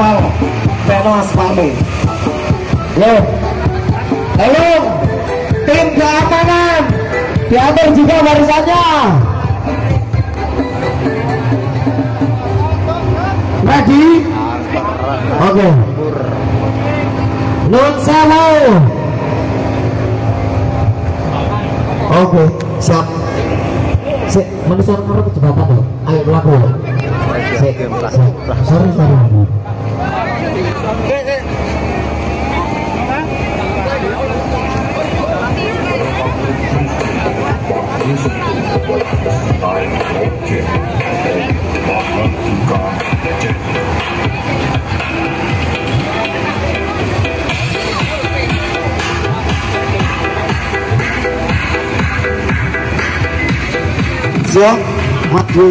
aspal, peno aspal. Yo, halo, tim keamanan, diatur juga barisannya. Ready? Oke. Nun sewu. Oke, siap. Sik, manusia nomor kejebatan loh. Ayo laku. Sik, sorry. Siap, maju.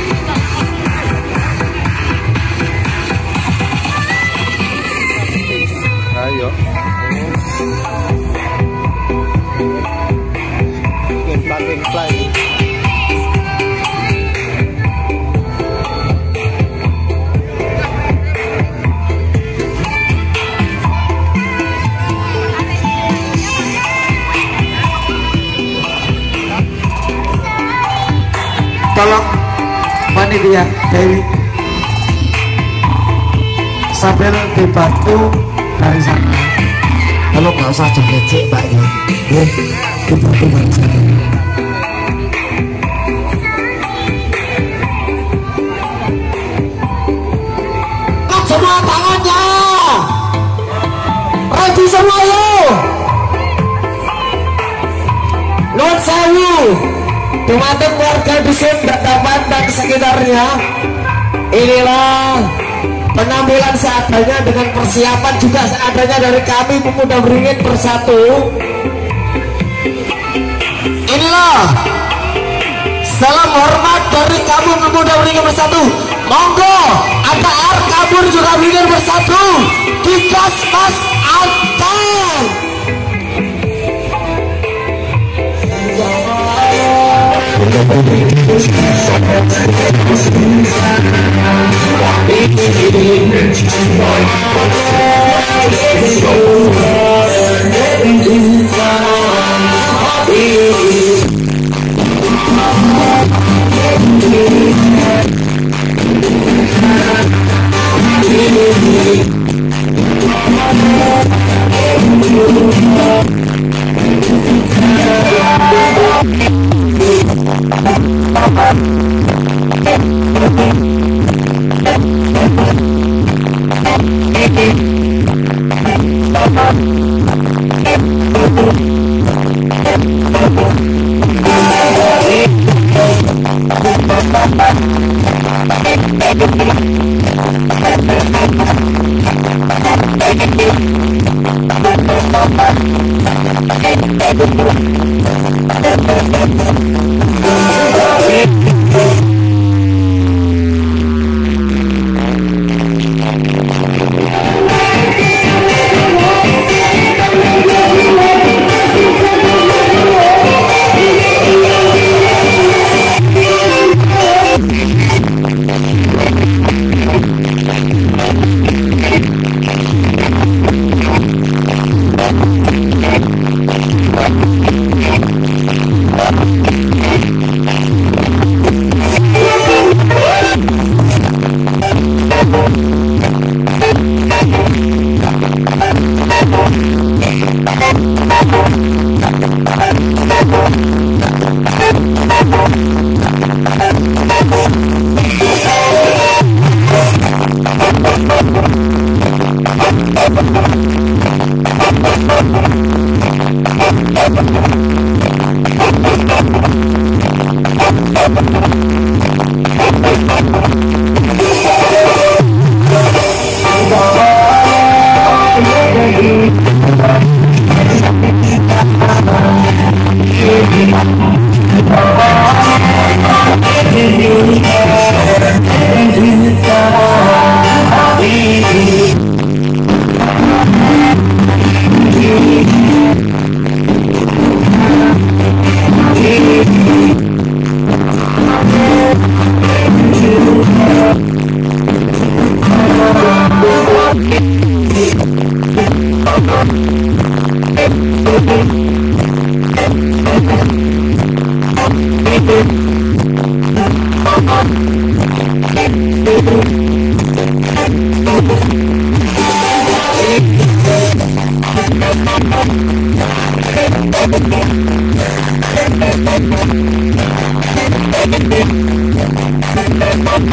Ayo. Play. Tolong panitia Dewi sambil dibantu dari sana. Kalau nggak usah joget Pak ya, dibantu dari sana. Semua tangannya, ready semua yuk. Nun sewu. Teman-teman warga dusun Daman dan sekitarnya, inilah penampilan seadanya dengan persiapan juga seadanya dari kami Pemuda Beringin Bersatu. Inilah salam hormat dari kami Pemuda Beringin Bersatu. Monggo ada air kabur juga Beringin Bersatu, digas mas antar.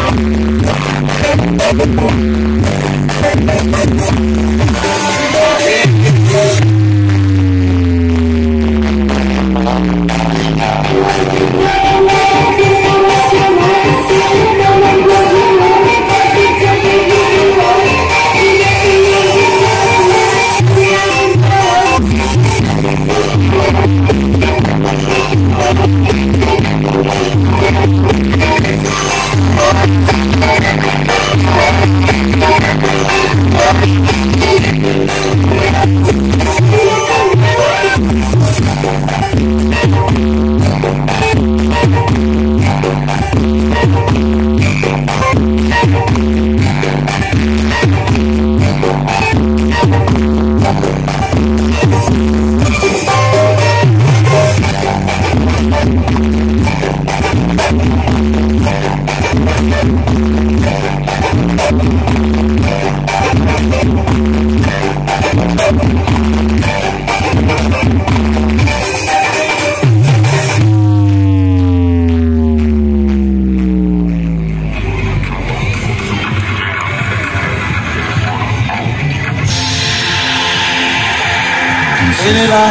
Inilah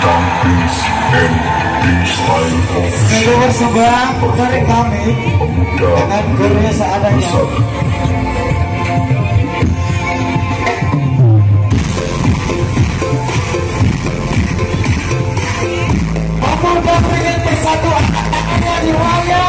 seluruh persembahan dari kami dengan gurunya seadanya. Pemuda ingin bersatu hanya di waya.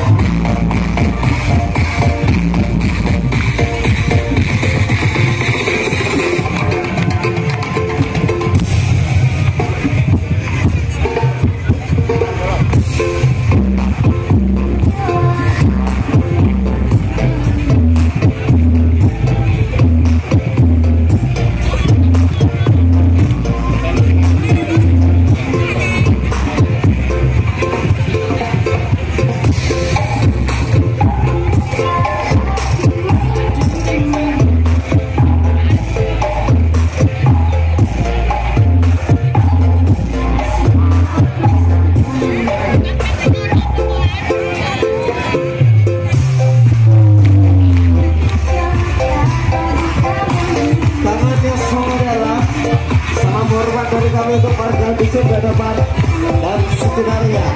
Dari kami untuk warga dusun Dadapan dan sekitarnya.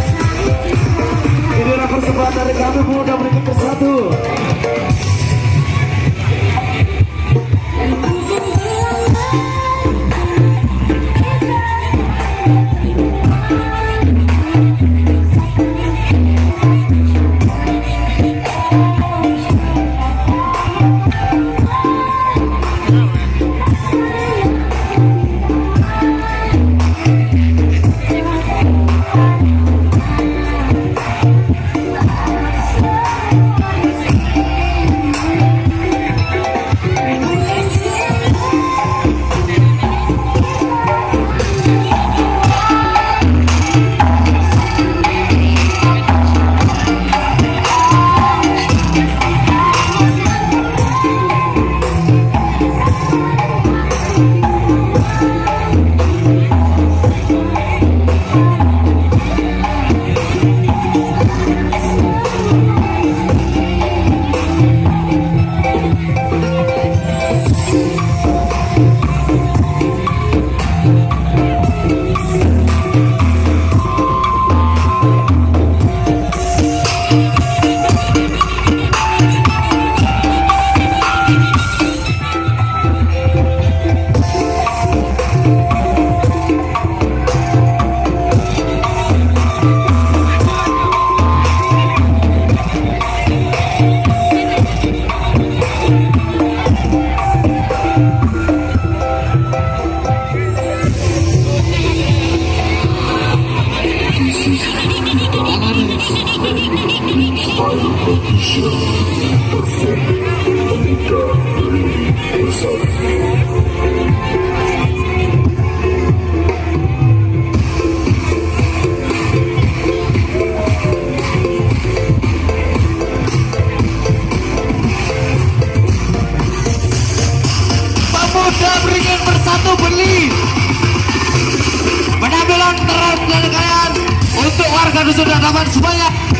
Inilah persembahan dari kami Pemuda Beringin Bersatu. Pemuda Beringin Bersatu beli penampilan terus dari kalian untuk warga dusun Dadapan semuanya.